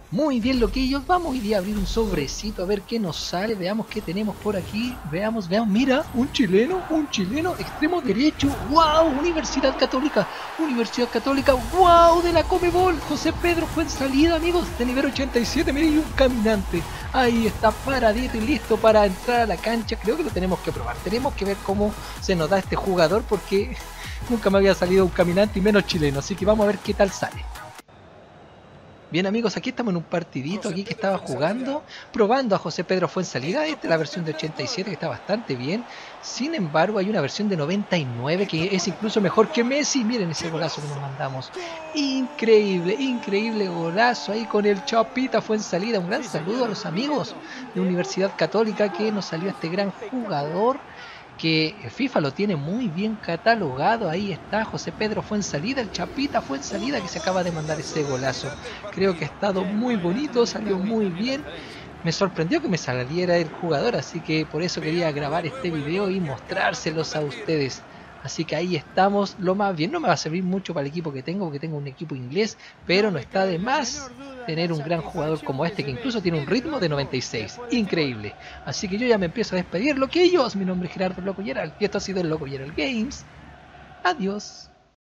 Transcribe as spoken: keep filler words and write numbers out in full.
Muy bien, loquillos, vamos hoy día a abrir un sobrecito a ver qué nos sale, veamos qué tenemos por aquí, veamos, veamos, mira, un chileno, un chileno, extremo derecho, wow, Universidad Católica, Universidad Católica, wow, de la Comebol, José Pedro Fuenzalida, amigos, de nivel ochenta y siete, mire, y un caminante, ahí está paradito y listo para entrar a la cancha, creo que lo tenemos que probar, tenemos que ver cómo se nos da este jugador porque nunca me había salido un caminante y menos chileno, así que vamos a ver qué tal sale. Bien amigos, aquí estamos en un partidito aquí que estaba jugando, probando a José Pedro Fuenzalida. Esta es la versión de ochenta y siete que está bastante bien. Sin embargo, hay una versión de noventa y nueve que es incluso mejor que Messi. Miren ese golazo que nos mandamos. Increíble, increíble golazo ahí con el Chapita Fuenzalida. Un gran saludo a los amigos de Universidad Católica que nos salió este gran jugador, que FIFA lo tiene muy bien catalogado. Ahí está José Pedro Fuenzalida, el Chapita Fuenzalida, que se acaba de mandar ese golazo. Creo que ha estado muy bonito, salió muy bien. Me sorprendió que me saliera el jugador, así que por eso quería grabar este video y mostrárselos a ustedes. Así que ahí estamos, lo más bien, no me va a servir mucho para el equipo que tengo, porque tengo un equipo inglés, pero no está de más tener un gran jugador como este, que incluso tiene un ritmo de noventa y seis, increíble. Así que yo ya me empiezo a despedir, loquillos, mi nombre es Gerardo Loco Gerald, y esto ha sido el Loco Gerald Games. Adiós.